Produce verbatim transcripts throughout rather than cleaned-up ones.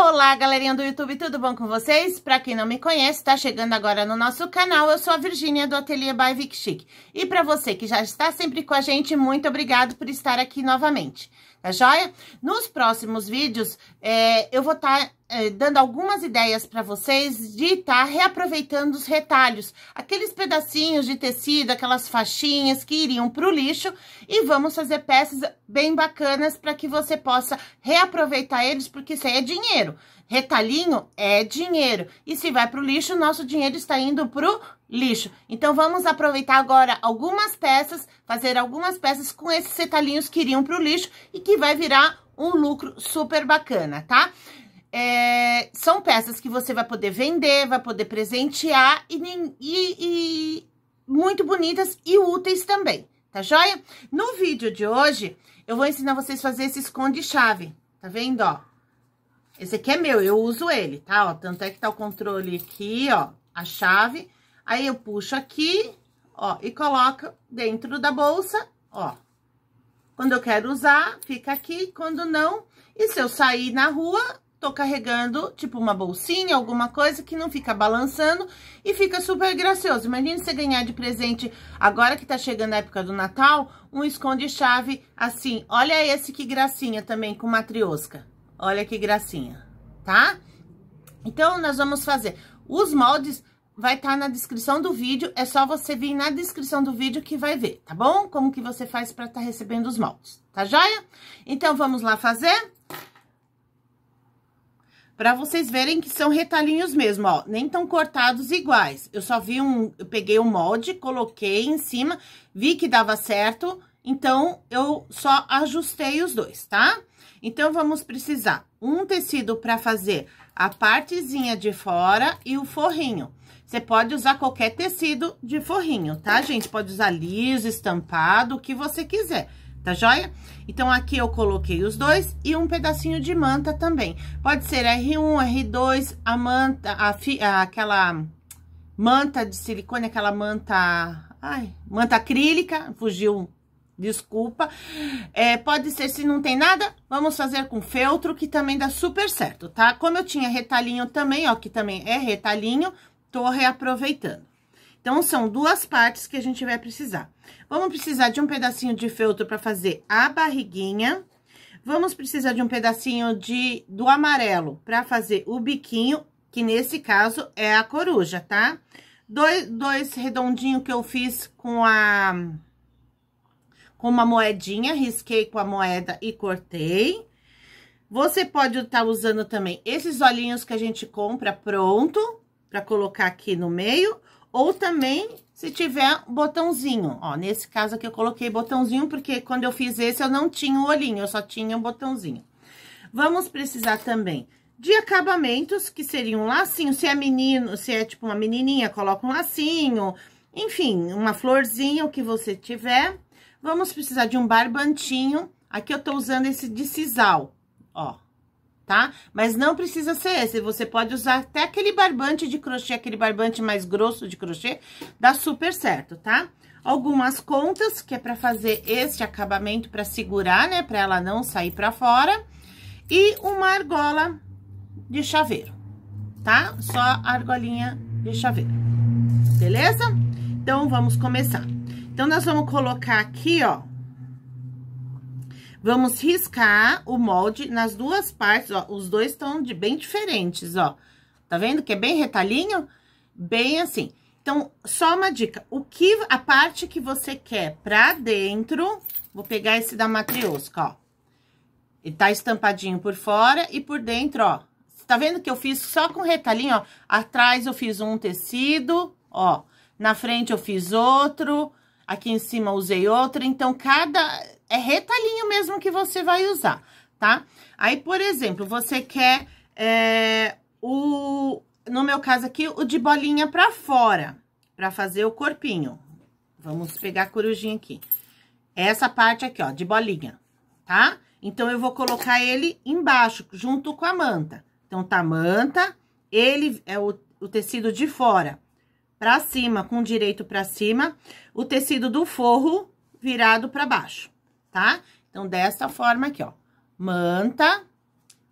Olá, galerinha do YouTube, tudo bom com vocês? Pra quem não me conhece, tá chegando agora no nosso canal, eu sou a Virgínia do Ateliê by Vic Chic. E pra você que já está sempre com a gente, muito obrigado por estar aqui novamente, tá joia? Nos próximos vídeos, é, eu vou estar tá, é, dando algumas ideias pra vocês de estar tá reaproveitando os retalhos, aqueles pedacinhos de tecido, aquelas faixinhas que iriam pro lixo, e vamos fazer peças bem bacanas para que você possa reaproveitar eles, porque isso aí é dinheiro. Retalhinho é dinheiro. E se vai pro lixo, nosso dinheiro está indo pro lixo. Então, vamos aproveitar agora algumas peças, fazer algumas peças com esses retalhinhos que iriam pro lixo e que vai virar um lucro super bacana, tá? É, são peças que você vai poder vender, vai poder presentear e, e, e muito bonitas e úteis também, tá joia? No vídeo de hoje, eu vou ensinar vocês a fazer esse esconde-chave, tá vendo, ó? Esse aqui é meu, eu uso ele, tá? Ó, tanto é que tá o controle aqui, ó, a chave. Aí, eu puxo aqui, ó, e coloco dentro da bolsa, ó. Quando eu quero usar, fica aqui, quando não. E se eu sair na rua, tô carregando, tipo, uma bolsinha, alguma coisa que não fica balançando e fica super gracioso. Imagina você ganhar de presente, agora que tá chegando a época do Natal, um esconde-chave assim. Olha esse que gracinha também, com matriosca. Olha que gracinha, tá? Então, nós vamos fazer. Os moldes vai estar na descrição do vídeo, é só você vir na descrição do vídeo que vai ver, tá bom? Como que você faz pra estar recebendo os moldes, tá joia? Então, vamos lá fazer? Pra vocês verem que são retalhinhos mesmo, ó, nem tão cortados iguais. Eu só vi um, eu peguei um molde, coloquei em cima, vi que dava certo, então, eu só ajustei os dois, tá? Então, vamos precisar um tecido para fazer a partezinha de fora e o forrinho. Você pode usar qualquer tecido de forrinho, tá, gente? Pode usar liso, estampado, o que você quiser, tá joia? Então, aqui eu coloquei os dois e um pedacinho de manta também. Pode ser R um, R dois, a manta, a fi, a, aquela manta de silicone, aquela manta, ai, manta acrílica, fugiu. Desculpa, é, pode ser, se não tem nada, vamos fazer com feltro, que também dá super certo, tá? Como eu tinha retalhinho também, ó, que também é retalhinho, tô reaproveitando. Então, são duas partes que a gente vai precisar. Vamos precisar de um pedacinho de feltro para fazer a barriguinha. Vamos precisar de um pedacinho de, do amarelo para fazer o biquinho, que nesse caso é a coruja, tá? Dois, dois redondinhos que eu fiz com a... com uma moedinha, risquei com a moeda e cortei. Você pode estar usando também esses olhinhos que a gente compra pronto, para colocar aqui no meio, ou também, se tiver botãozinho, ó, nesse caso aqui eu coloquei botãozinho, porque quando eu fiz esse eu não tinha o olhinho, eu só tinha o botãozinho. Vamos precisar também de acabamentos, que seriam um lacinho, se é menino, se é tipo uma menininha, coloca um lacinho, enfim, uma florzinha, o que você tiver. Vamos precisar de um barbantinho, aqui eu tô usando esse de sisal, ó, tá? Mas não precisa ser esse, você pode usar até aquele barbante de crochê, aquele barbante mais grosso de crochê, dá super certo, tá? Algumas contas, que é pra fazer este acabamento, pra segurar, né, pra ela não sair pra fora, e uma argola de chaveiro, tá? Só a argolinha de chaveiro, beleza? Então, vamos começar. Então, nós vamos colocar aqui, ó, vamos riscar o molde nas duas partes, ó, os dois estão de bem diferentes, ó, tá vendo que é bem retalhinho? Bem assim. Então, só uma dica, o que, a parte que você quer pra dentro, vou pegar esse da matriosca, ó, ele tá estampadinho por fora e por dentro, ó, tá vendo que eu fiz só com retalhinho, ó, atrás eu fiz um tecido, ó, na frente eu fiz outro... Aqui em cima usei outra, então, cada... é retalhinho mesmo que você vai usar, tá? Aí, por exemplo, você quer é, o... No meu caso aqui, o de bolinha pra fora, pra fazer o corpinho. Vamos pegar a corujinha aqui. Essa parte aqui, ó, de bolinha, tá? Então, eu vou colocar ele embaixo, junto com a manta. Então, tá a manta, ele é o, o tecido de fora. Pra cima, com direito pra cima, o tecido do forro virado pra baixo, tá? Então, dessa forma aqui, ó. Manta,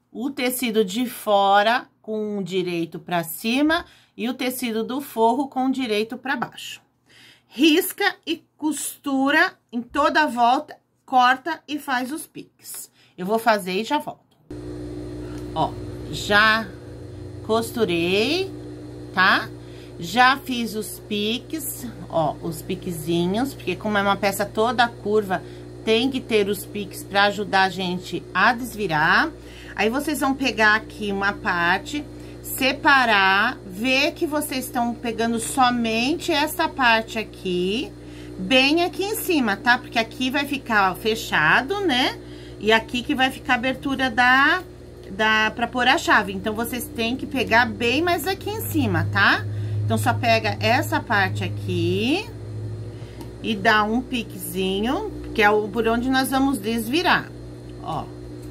o tecido de fora com o direito para cima e o tecido do forro com o direito para baixo. Risca e costura em toda a volta, corta e faz os piques. Eu vou fazer e já volto. Ó, já costurei, tá? Já fiz os piques, ó, os piquezinhos, porque como é uma peça toda curva, tem que ter os piques para ajudar a gente a desvirar. Aí, vocês vão pegar aqui uma parte, separar, ver que vocês estão pegando somente essa parte aqui, bem aqui em cima, tá? Porque aqui vai ficar fechado, né? E aqui que vai ficar a abertura da, da, pra pôr a chave. Então, vocês têm que pegar bem mais aqui em cima, tá? Então, só pega essa parte aqui e dá um piquezinho, que é o por onde nós vamos desvirar, ó.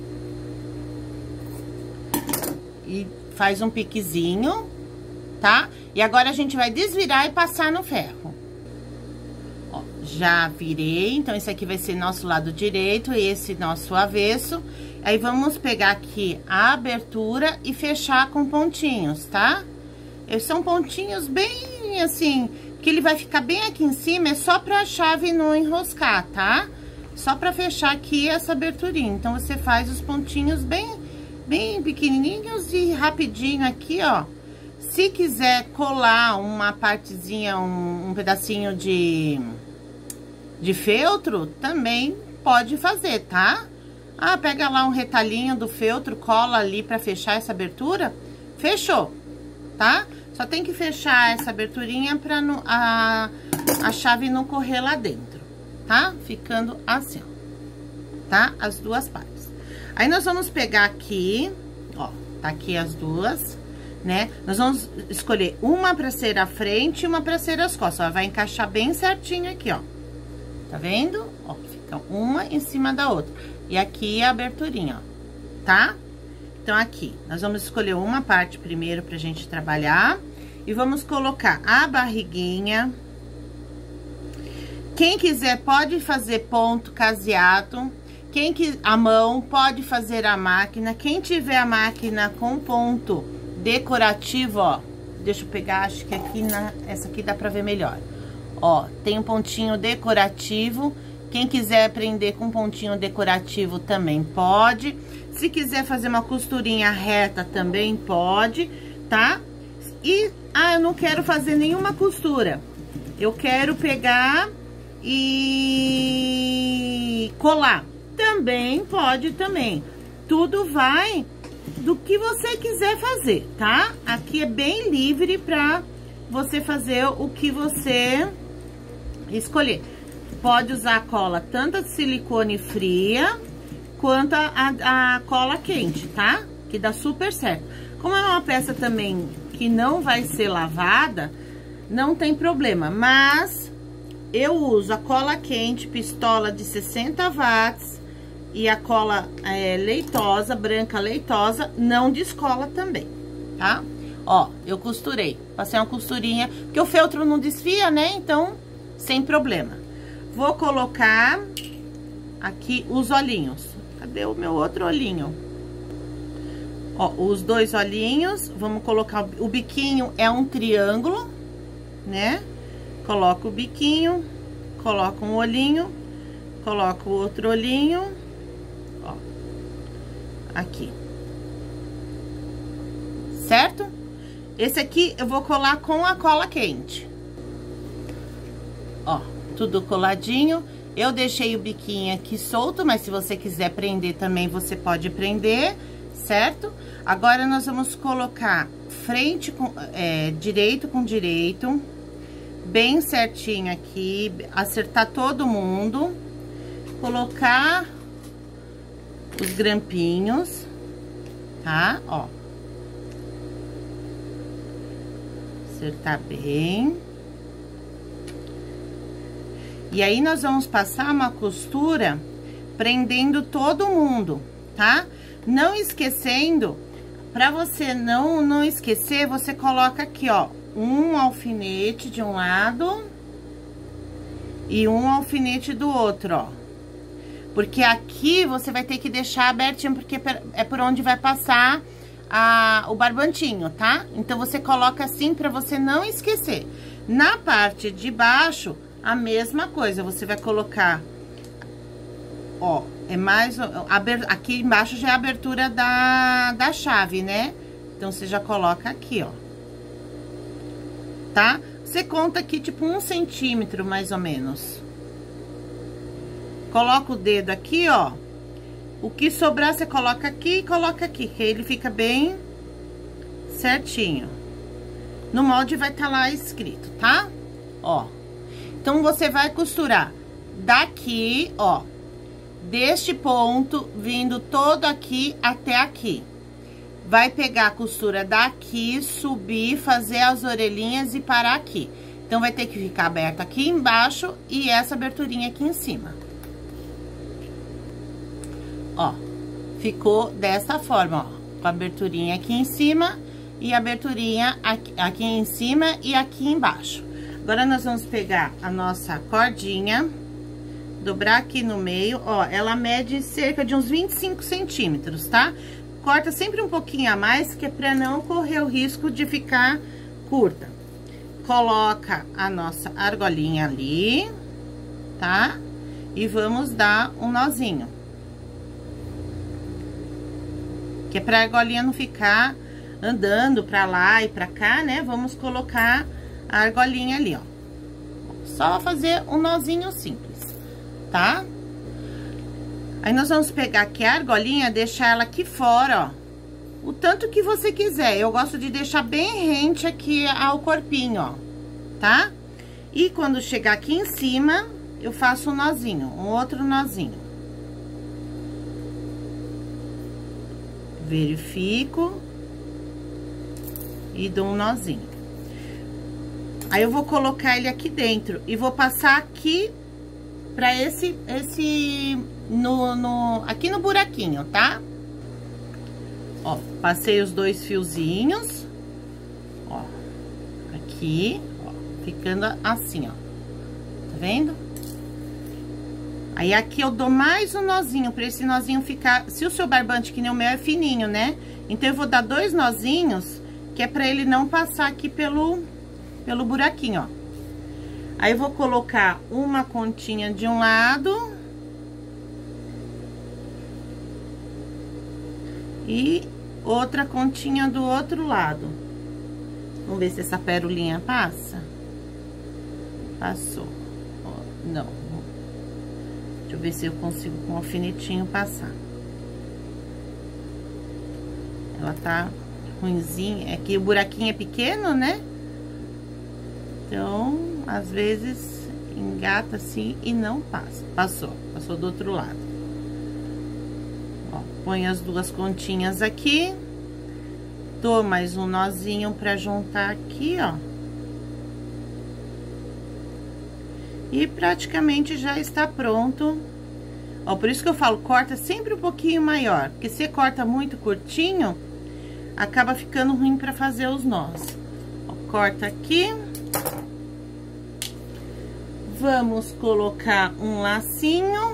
E faz um piquezinho, tá? E agora, a gente vai desvirar e passar no ferro. Ó, já virei, então, esse aqui vai ser nosso lado direito e esse nosso avesso. Aí, vamos pegar aqui a abertura e fechar com pontinhos, tá? Esses são pontinhos bem, assim, que ele vai ficar bem aqui em cima, é só pra chave não enroscar, tá? Só pra fechar aqui essa aberturinha. Então, você faz os pontinhos bem, bem pequenininhos e rapidinho aqui, ó. Se quiser colar uma partezinha, um, um pedacinho de, de feltro, também pode fazer, tá? Ah, pega lá um retalhinho do feltro, cola ali pra fechar essa abertura, fechou, tá? Só tem que fechar essa aberturinha pra não, a, a chave não correr lá dentro, tá? Ficando assim, ó, tá? As duas partes. Aí, nós vamos pegar aqui, ó, tá aqui as duas, né? Nós vamos escolher uma pra ser a frente e uma pra ser as costas, ó, vai encaixar bem certinho aqui, ó. Tá vendo? Ó, fica uma em cima da outra. E aqui a aberturinha, ó, tá? Então, aqui, nós vamos escolher uma parte primeiro pra gente trabalhar. E vamos colocar a barriguinha. Quem quiser pode fazer ponto caseado. Quem que a mão pode fazer a máquina. Quem tiver a máquina com ponto decorativo, ó. Deixa eu pegar, acho que aqui na... Essa aqui dá pra ver melhor. Ó, tem um pontinho decorativo. Quem quiser prender com pontinho decorativo também pode. Se quiser fazer uma costurinha reta também pode, tá? E, ah, eu não quero fazer nenhuma costura. Eu quero pegar e colar. Também pode também. Tudo vai do que você quiser fazer, tá? Aqui é bem livre pra você fazer o que você escolher. Pode usar a cola tanto a de silicone fria quanto a, a, a cola quente, tá? Que dá super certo. Como é uma peça também que não vai ser lavada, não tem problema. Mas eu uso a cola quente, pistola de sessenta watts e a cola é, leitosa, branca leitosa, não descola também, tá? Ó, eu costurei, passei uma costurinha, porque o feltro não desfia, né? Então, sem problema. Vou colocar aqui os olhinhos. Cadê o meu outro olhinho? Ó, os dois olhinhos, vamos colocar o biquinho, é um triângulo, né? Coloca o biquinho, coloca um olhinho, coloca o outro olhinho, ó, aqui. Certo? Esse aqui eu vou colar com a cola quente. Ó, tudo coladinho. Eu deixei o biquinho aqui solto, mas se você quiser prender também, você pode prender, certo? Agora, nós vamos colocar frente com, é, direito com direito, bem certinho aqui, acertar todo mundo, colocar os grampinhos, tá? Ó. Acertar bem. E aí, nós vamos passar uma costura prendendo todo mundo, tá? Não esquecendo, pra você não, não esquecer, você coloca aqui, ó, um alfinete de um lado e um alfinete do outro, ó. Porque aqui você vai ter que deixar abertinho, porque é por onde vai passar a, o barbantinho, tá? Então, você coloca assim pra você não esquecer. Na parte de baixo, a mesma coisa. Você vai colocar, ó, é mais... Aqui embaixo já é a abertura da, da chave, né? Então, você já coloca aqui, ó. Tá? Você conta aqui, tipo, um centímetro, mais ou menos. Coloca o dedo aqui, ó. O que sobrar, você coloca aqui e coloca aqui, que ele fica bem certinho. No molde vai estar lá escrito, tá? Ó. Então, você vai costurar daqui, ó. Deste ponto, vindo todo aqui até aqui. Vai pegar a costura daqui, subir, fazer as orelhinhas e parar aqui. Então, vai ter que ficar aberta aqui embaixo e essa aberturinha aqui em cima. Ó, ficou dessa forma, ó. Com a aberturinha aqui em cima e a aberturinha aqui, aqui em cima e aqui embaixo. Agora, nós vamos pegar a nossa cordinha, dobrar aqui no meio, ó. Ela mede cerca de uns vinte e cinco centímetros, tá? Corta sempre um pouquinho a mais, que é pra não correr o risco de ficar curta. Coloca a nossa argolinha ali, tá? E vamos dar um nozinho. Que é pra argolinha não ficar andando pra lá e pra cá, né? Vamos colocar a argolinha ali, ó. Só fazer um nozinho simples, tá? Aí, nós vamos pegar aqui a argolinha, deixar ela aqui fora, ó. O tanto que você quiser. Eu gosto de deixar bem rente aqui ao corpinho, ó. Tá? E quando chegar aqui em cima, eu faço um nozinho, um outro nozinho. Verifico. E dou um nozinho. Aí, eu vou colocar ele aqui dentro e vou passar aqui pra esse, esse, no, no, aqui no buraquinho, tá? Ó, passei os dois fiozinhos, ó, aqui, ó, ficando assim, ó, tá vendo? Aí, aqui eu dou mais um nozinho, pra esse nozinho ficar, se o seu barbante, que nem o meu, é fininho, né? Então, eu vou dar dois nozinhos, que é pra ele não passar aqui pelo, pelo buraquinho, ó. Aí, eu vou colocar uma continha de um lado. E outra continha do outro lado. Vamos ver se essa pérolinha passa. Passou. Ó, não. Deixa eu ver se eu consigo com o alfinetinho passar. Ela tá ruinzinha. É que o buraquinho é pequeno, né? Então, às vezes, engata assim e não passa. Passou, passou do outro lado. Ó, põe as duas continhas aqui. Dou mais um nozinho pra juntar aqui, ó. E praticamente já está pronto. Ó, por isso que eu falo, corta sempre um pouquinho maior. Porque se corta muito curtinho, acaba ficando ruim pra fazer os nós. Ó, corta aqui. Vamos colocar um lacinho.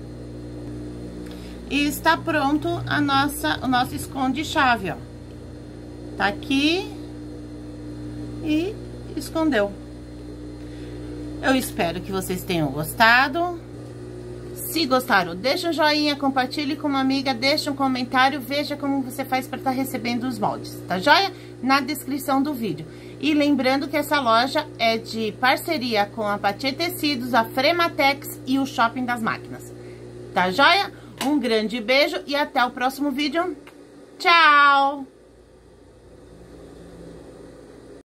E está pronto a nossa, o nosso esconde-chave, ó. Tá aqui. E escondeu. Eu espero que vocês tenham gostado. Se gostaram, deixa um joinha, compartilhe com uma amiga, deixa um comentário, veja como você faz para estar recebendo os moldes, tá joia? Na descrição do vídeo. E lembrando que essa loja é de parceria com a Patê Tecidos, a Frematex e o Shopping das Máquinas. Tá joia? Um grande beijo e até o próximo vídeo. Tchau!